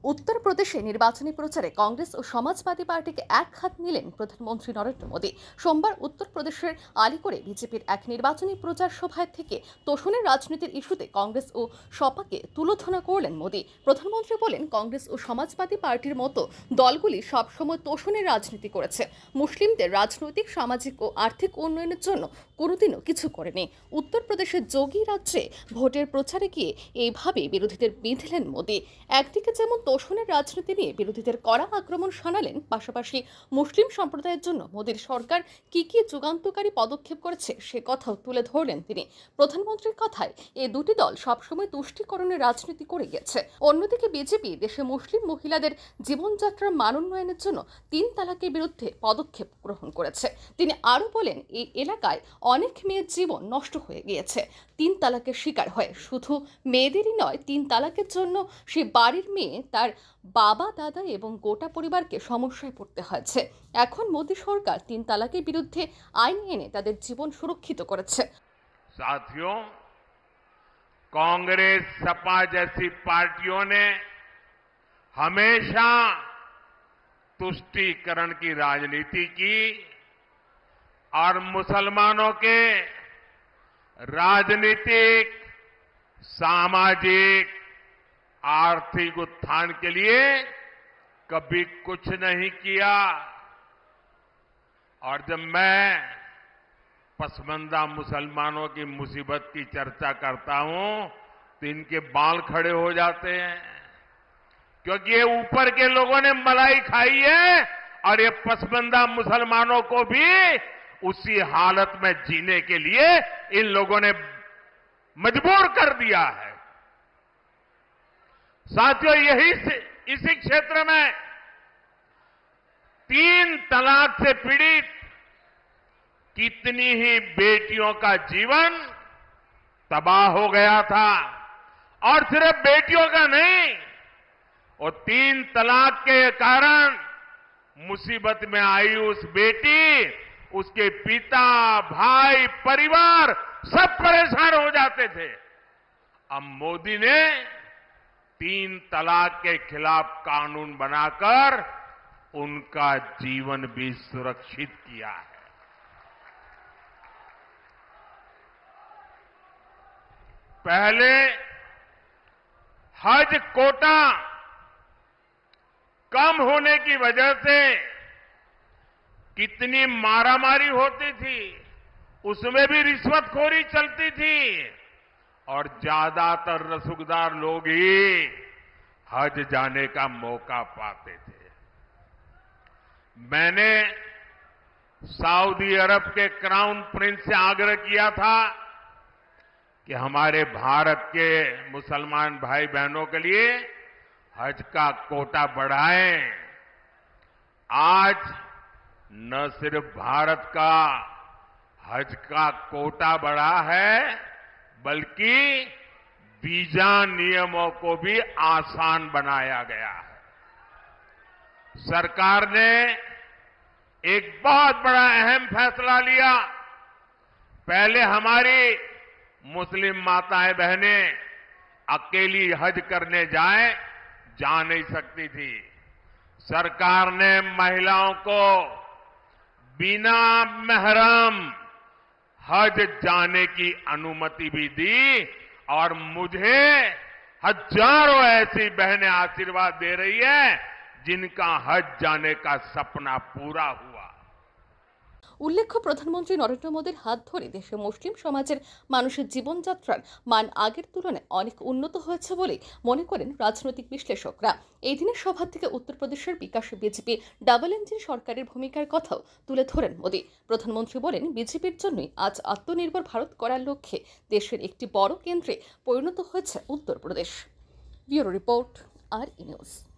उत्तर प्रदेशे निर्वाचনী প্রচারে কংগ্রেস ও সমাজবাদী পার্টিকে এক হাত নিলেন প্রধানমন্ত্রী নরেন্দ্র মোদী। সোমবার উত্তরপ্রদেশের আলিগড়ে বিজেপির এক নির্বাচনী প্রচার সভায় থেকে তোষণের রাজনীতির ইস্যুতে কংগ্রেস ও সপাকে তুলোধনা করলেন মোদী। প্রধানমন্ত্রী বলেন, কংগ্রেস ও সমাজবাদী পার্টির মতো দলগুলি সবসময় তোষণের রাজনীতি করেছে, মুসলিমদের রাজনৈতিক, সামাজিক ও আর্থিক উন্নয়নের জন্য কোনোদিনও কিছু করেনি। উত্তরপ্রদেশের যোগী রাজ্যে ভোটের প্রচারে গিয়ে এইভাবে বিরোধীদের বিঁধলেন মোদী। একদিকে যেমন তোষণের রাজনীতি নিয়ে বিরোধীদের কড়া আক্রমণ শানালেন, পাশাপাশি মুসলিম সম্প্রদায়ের জন্য মোদীর সরকার কি যুগান্তকারী পদক্ষেপ করেছে সে কথাও তুলে ধরলেন তিনি। প্রধানমন্ত্রীর কথায়, এই দুটি দল সবসময় তুষ্টিকরণের রাজনীতি করে গেছে। অন্যদিকে বিজেপি দেশে মুসলিম মহিলাদের জীবনযাত্রার মান উন্নয়নের জন্য ৩ তালাকের বিরুদ্ধে পদক্ষেপ গ্রহণ করেছে। তিনি আরও বলেন, এই এলাকায় অনেক মেয়ের জীবন নষ্ট হয়ে গিয়েছে ৩ তালাকের শিকার হয়ে। শুধু মেয়েদেরই নয়, ৩ তালাকের জন্য সে বাড়ির মেয়ে, তার বাবা, দাদা এবং গোটা পরিবারকে সমস্যায় পড়তে হয়েছে। এখন মোদী সরকার ৩ তালাকের বিরুদ্ধে আইন এনে তাদের জীবন সুরক্ষিত করেছে। साथियों, कांग्रेस, सपा जैसी पार्टियों ने हमेशा तुष्टीकरण की राजनीति की और मुसलमानों के राजनीतिक, सामाजिक, आर्थिक उत्थान के लिए कभी कुछ नहीं किया। और जब मैं पसमंदा मुसलमानों की मुसीबत की चर्चा करता हूं तो इनके बाल खड़े हो जाते हैं, क्योंकि ये ऊपर के लोगों ने मलाई खाई है और ये पसमंदा मुसलमानों को भी उसी हालत में जीने के लिए इन लोगों ने मजबूर कर दिया है। साथियों, इसी क्षेत्र में 3 तलाक से पीड़ित कितनी ही बेटियों का जीवन तबाह हो गया था। और सिर्फ बेटियों का नहीं, और 3 तलाक के कारण मुसीबत में आई उस बेटी, उसके पिता, भाई, परिवार सब परेशान हो जाते थे। अब मोदी ने 3 तलाक के खिलाफ कानून बनाकर उनका जीवन भी सुरक्षित किया है। पहले हज कोटा कम होने की वजह से कितनी मारामारी होती थी, उसमें भी रिश्वतखोरी चलती थी और ज्यादातर रसूखदार लोग ही हज जाने का मौका पाते थे। मैंने सऊदी अरब के क्राउन प्रिंस से आग्रह किया था कि हमारे भारत के मुसलमान भाई बहनों के लिए हज का कोटा बढ़ाएं। आज न सिर्फ भारत का हज का कोटा बढ़ा है, बल्कि वीजा नियमों को भी आसान बनाया गया है। सरकार ने एक बहुत बड़ा अहम फैसला लिया। पहले हमारी मुस्लिम माताएं बहनें अकेली हज करने जा नहीं सकती थी। सरकार ने महिलाओं को बिना महरम हज जाने की अनुमति भी दी और मुझे हजारों ऐसी बहनें आशीर्वाद दे रही है जिनका हज जाने का सपना पूरा हुआ। উল্লেখ্য, প্রধানমন্ত্রী নরেন্দ্র মোদীর হাত ধরে দেশে মুসলিম সমাজের মানুষের জীবনযাত্রার মান আগের তুলনায় অনেক উন্নত হয়েছে বলে মনে করেন রাজনৈতিক বিশ্লেষকরা। এই দিনের সভা থেকে উত্তরপ্রদেশের বিকাশে বিজেপি ডাবল ইঞ্জিন সরকারের ভূমিকার কথাও তুলে ধরেন মোদী। প্রধানমন্ত্রী বলেন, বিজেপির জন্যই আজ আত্মনির্ভর ভারত করার লক্ষ্যে দেশের একটি বড় কেন্দ্রে পরিণত হয়েছে Uttar Pradesh. Bureau report, R E news.